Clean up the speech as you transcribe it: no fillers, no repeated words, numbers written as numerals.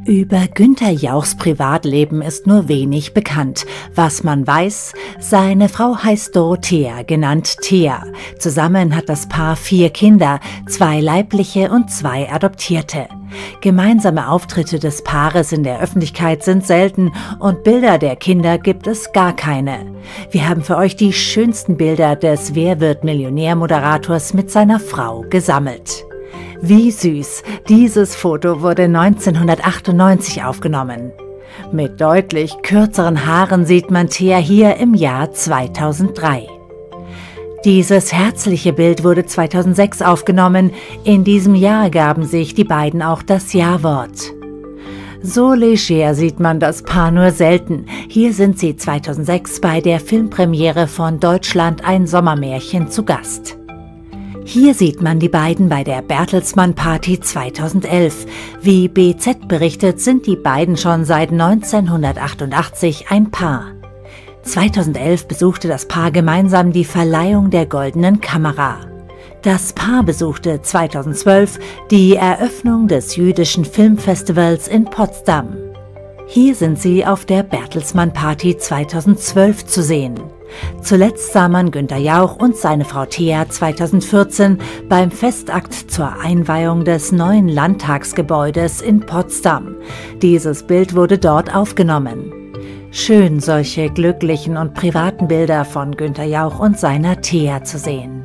Über Günther Jauchs Privatleben ist nur wenig bekannt. Was man weiß, seine Frau heißt Dorothea, genannt Thea. Zusammen hat das Paar 4 Kinder, 2 leibliche und 2 adoptierte. Gemeinsame Auftritte des Paares in der Öffentlichkeit sind selten und Bilder der Kinder gibt es gar keine. Wir haben für euch die schönsten Bilder des Wer wird Millionär-Moderators mit seiner Frau gesammelt. Wie süß, dieses Foto wurde 1998 aufgenommen. Mit deutlich kürzeren Haaren sieht man Thea hier im Jahr 2003. Dieses herzliche Bild wurde 2006 aufgenommen. In diesem Jahr gaben sich die beiden auch das Ja-Wort. So leger sieht man das Paar nur selten. Hier sind sie 2006 bei der Filmpremiere von Deutschland ein Sommermärchen zu Gast. Hier sieht man die beiden bei der Bertelsmann Party 2011. Wie BZ berichtet, sind die beiden schon seit 1988 ein Paar. 2011 besuchte das Paar gemeinsam die Verleihung der Goldenen Kamera. Das Paar besuchte 2012 die Eröffnung des Jüdischen Filmfestivals in Potsdam. Hier sind sie auf der Bertelsmann Party 2012 zu sehen. Zuletzt sah man Günther Jauch und seine Frau Thea 2014 beim Festakt zur Einweihung des neuen Landtagsgebäudes in Potsdam. Dieses Bild wurde dort aufgenommen. Schön, solche glücklichen und privaten Bilder von Günther Jauch und seiner Thea zu sehen.